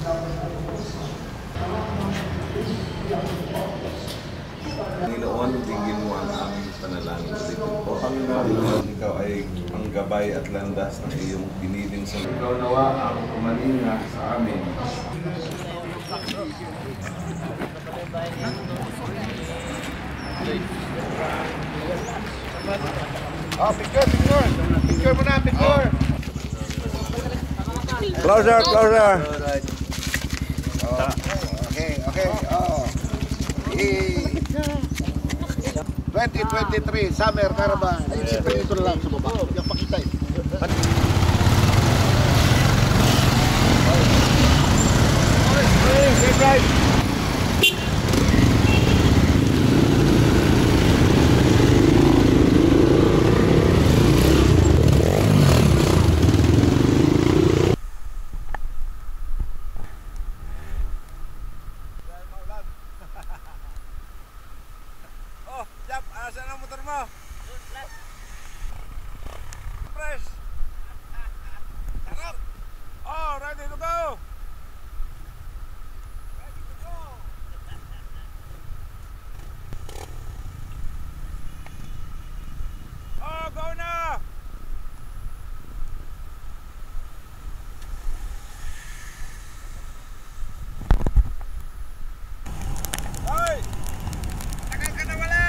Panginoon, bigyan mo ang aming panalangin. Panginoon, ikaw ay ang gabay at landas ng iyong pinilin sa lugar. Ikaw nawa ang kumalinga sa amin. Oh, picture, picture. Picture muna, picture. Closer, closer. Okay, okay. Oh. 2023 Summer Caravan. Siyempre ito na lang sa baba. Yung pakita eh. Saan ang motor mo? Fresh! Oh, ready to go! Ready to go! Oh, go na! Hoy! Tagal ka na wala!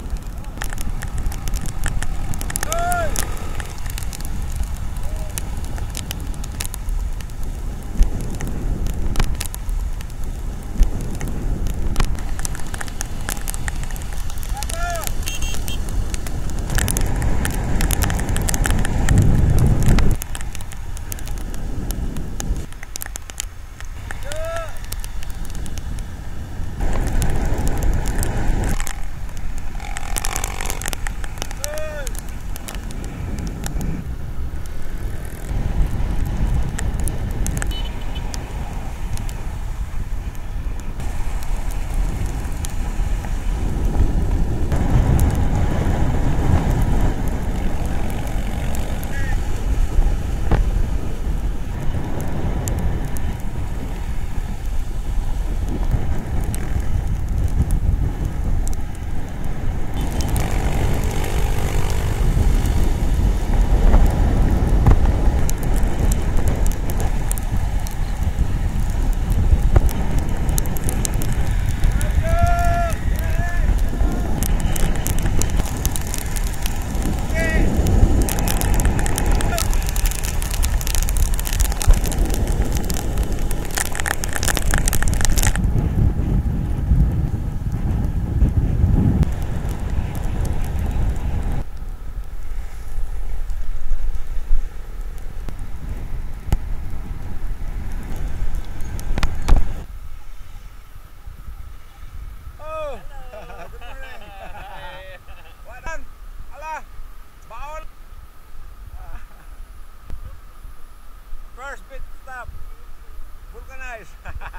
First pit stop. Vulcanize.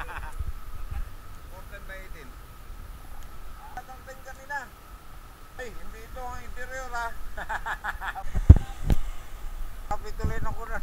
14 by 18. Tatangtin kanina. Ay, hindi ito ang interior ha. Kapituloy na ko na.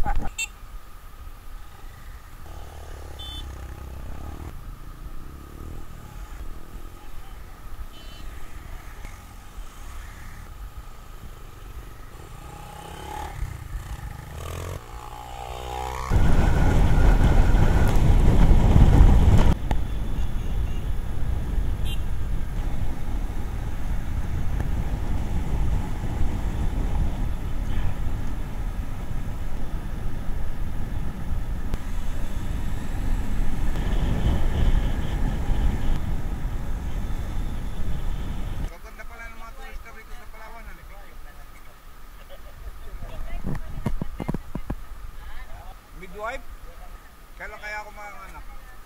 Midwife? Kailan kaya ako mga anak?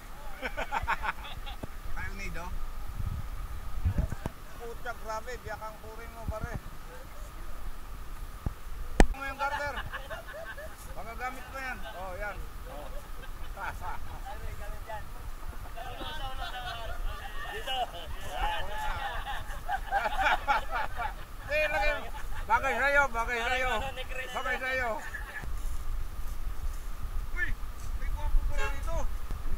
Kaya Nido? Pucha, grabe, biyakang purin mo pare. Mo yung garter. Baka gamit mo yan. Oh, yan. Oh. Dito. Bagay sa'yo, bagay sa'yo. Bagay sa'yo.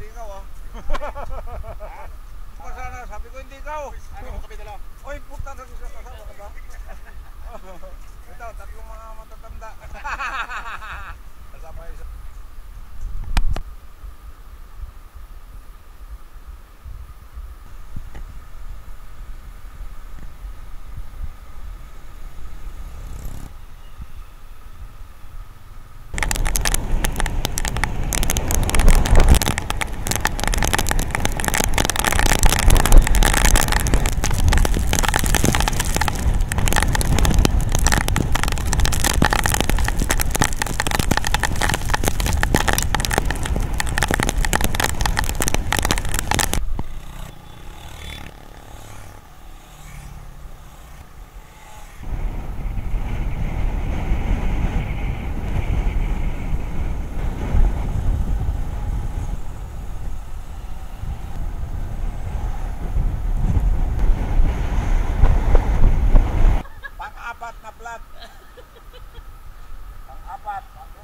Oy, puta na sa kasama ka ba? Ito, tatlong mga matatanda. Kasama isa. Pang-apat na plat. Pang-apat.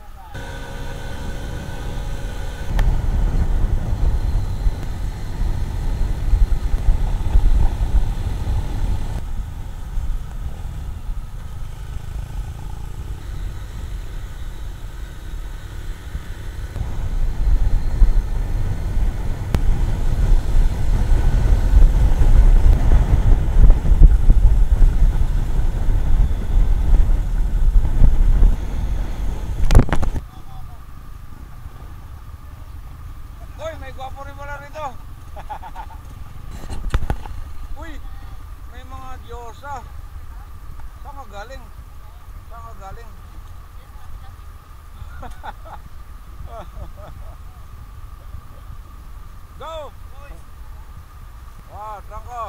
Uy, may gwapo rin pala rito. Uy, may mga diyosa. Saan ka galing? Saan ka galing? Go! Wow, trangko.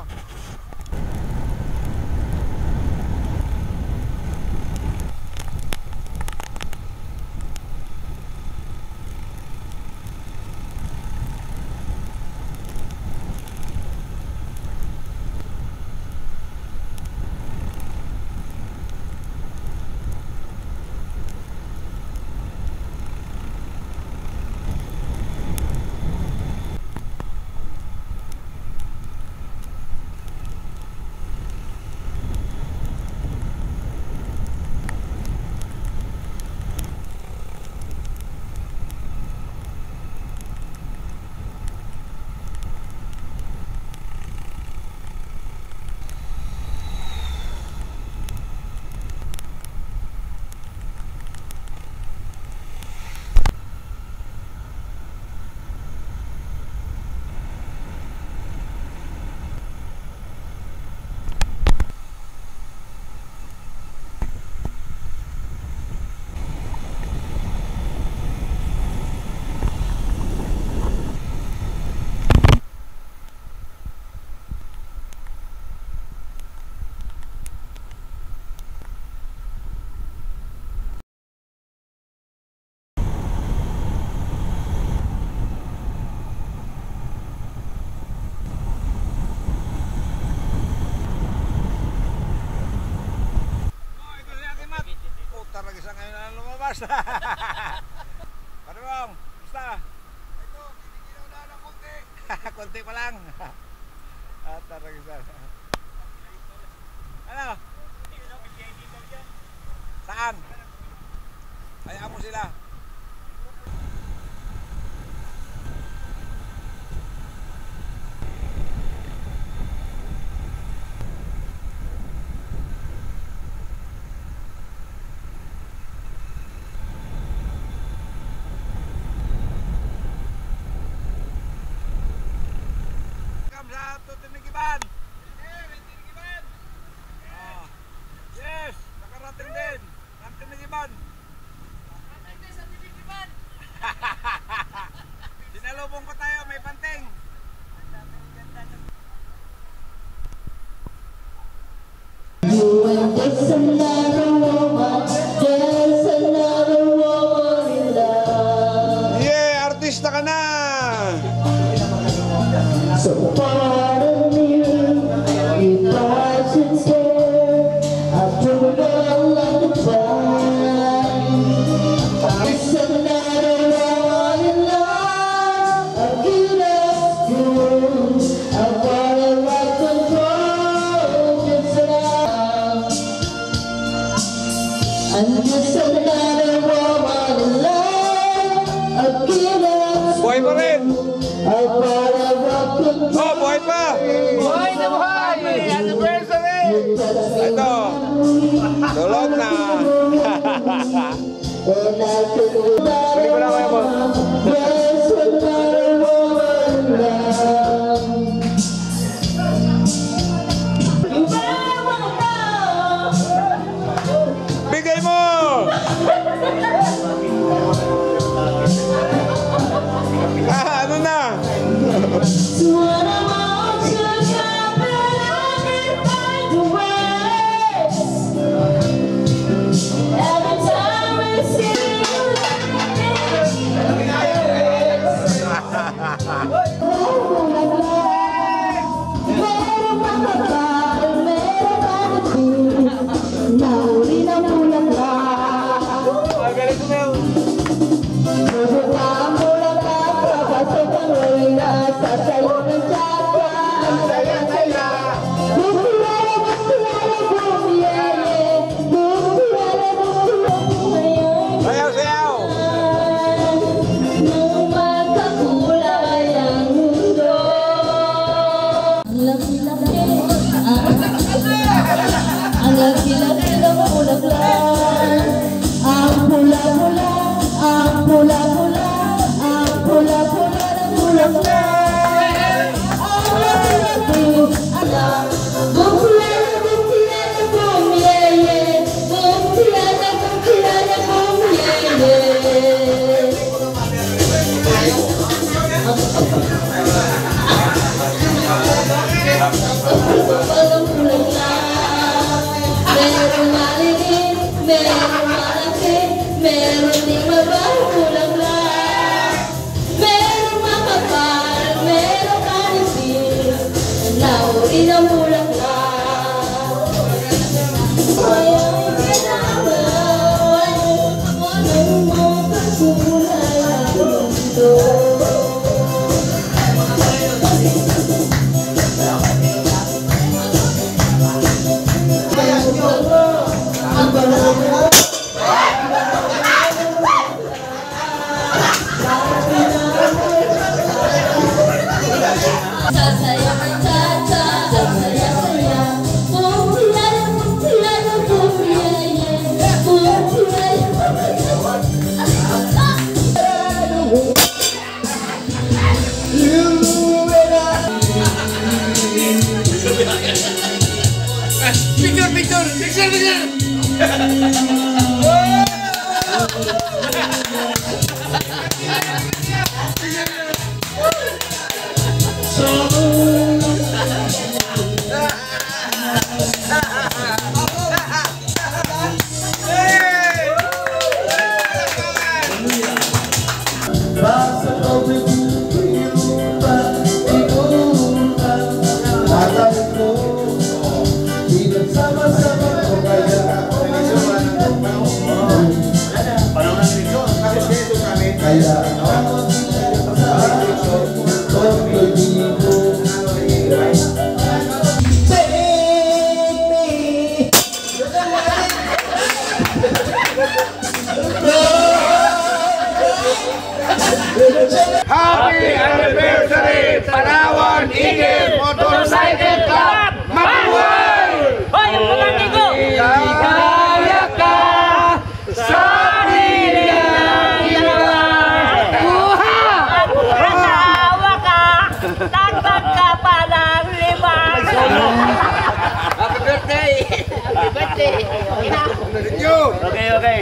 Taragisa ngayon na lumabas. Caravan, basta. Ito, tinigilaw na ng konti. Konti pa lang. Taragisa. Ano? Saan? Hayaan mo sila. Sa Tenegeban. Tenegeban. Ah. Yes, nakarating din. Ang Tenegeban. Nakarating sa Tenegeban. Sinalubong ko tayo, may panting. There's another woman, there's another woman in love. Yeah, artista ka na. So pardon me if I should stare. I don't know like the time. There's another woman in love. I give up you. I wanna rock and roll. ko lang kayo, boss. Bigay mo! Ano na? Happy anniversary, Palawan Eagle Motorcycle Club! Mabuhay! Hoy, yung mga Nido! Kaya ka sa Naawa ka! Tagtag ka pa ng lima! Happy birthday! Happy birthday! Thank you! Okay.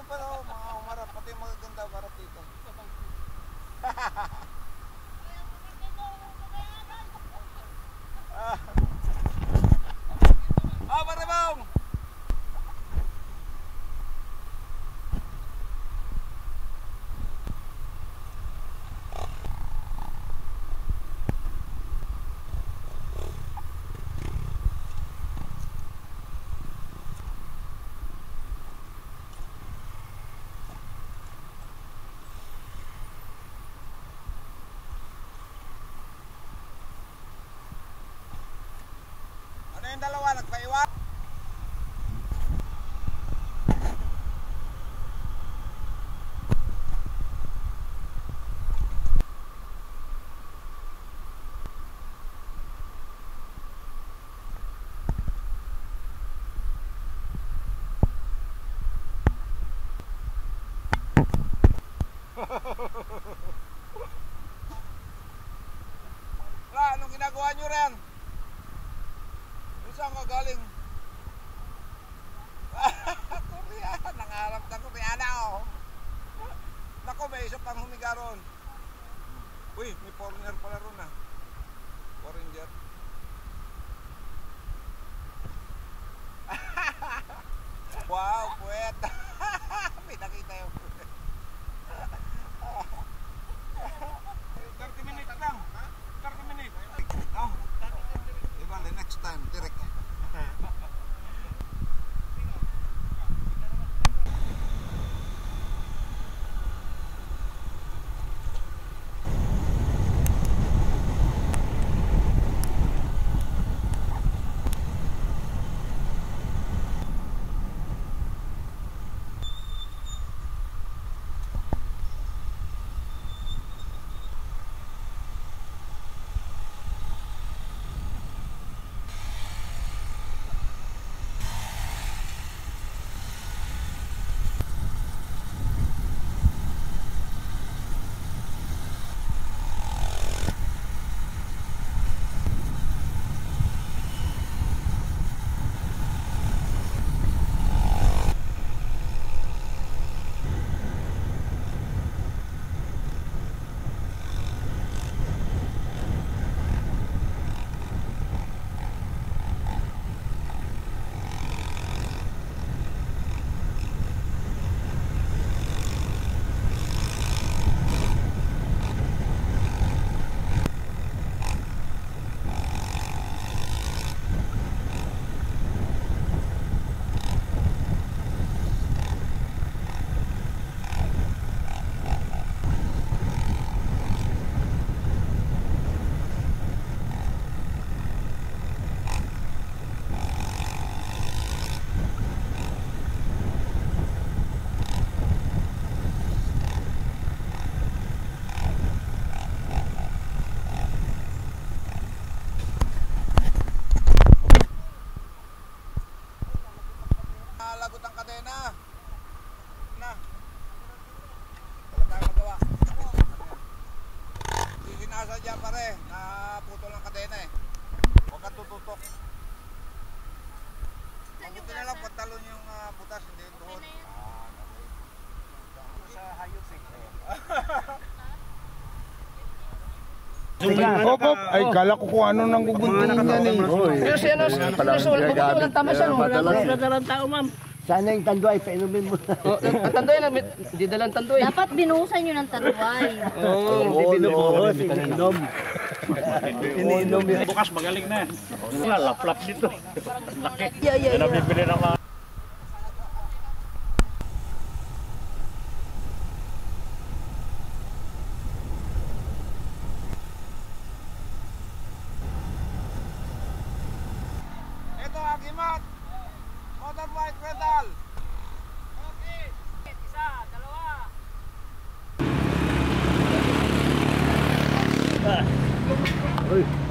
pa daw, mga umarap, pati yung magaganda umarap dito. Maribong! Ano yung dalawa? Nagpaiwan? Anong ginagawa nyo rin? Saan ka galing? Korea, nangarap na Koreana oh. Nako, may isa pang humiga ron. Uy, may foreigner pala ron ah. Foreigner. Wow, puwet. May nakita yung puwet. 30 minutes lang. 30 minutes. Oh. Diba, the next time, direct. Lagot ang kadena. Na. Wala tayong magawa. Hihinasa dyan pare. Naputol ang kadena eh. Huwag kang tututok. Mabuti na lang pagtalon yung butas. Hindi yung tuhod. Sa hayos eh. Hop, ay kala ko kung ano nang guguntingin yan eh. Pero si ano, walang tama siya no? Walang tao, ma'am. Sana yung tanduay, painumin mo na. Ang tanduay na, hindi dalang tanduay. Dapat binuhusan nyo ng tanduay. Oo, ininom yun. Bukas magaling na. Laplap dito. Laki. Yeah. Nabibili ng mga Ito agimat. Motorbike pedal. Isa, dalawa. Uy.